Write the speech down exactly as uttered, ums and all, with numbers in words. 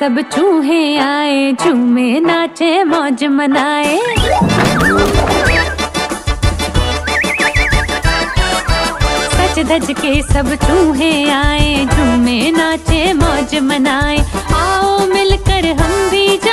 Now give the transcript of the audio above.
सब चूहे आए, झूमे नाचे मौज मनाए। सच धज के सब चूहे आए, झूमे नाचे मौज मनाए। आओ मिलकर हम भी